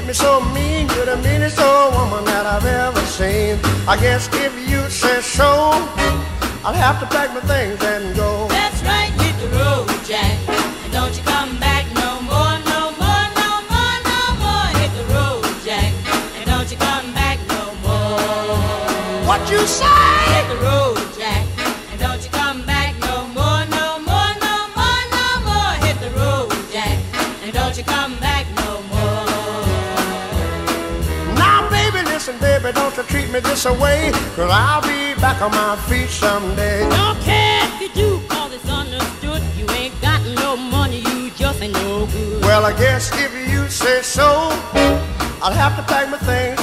me so mean. You're the meanest old woman that I've ever seen. I guess if you say so, I'll have to pack my things and go. That's right, hit the road, Jack. And don't you come back no more, no more, no more, no more. Hit the road, Jack. And don't you come back no more. What you say? Hit the road, Jack. And don't you come back no more, no more, no more, no more. Hit the road, Jack. And don't you come back no more. Now, baby, listen, baby, don't you treat me this away, 'cause I'll be back on my feet someday. Don't care if you do, 'cause it's understood. You ain't got no money, you just ain't no good. Well, I guess if you say so, I'll have to pack my things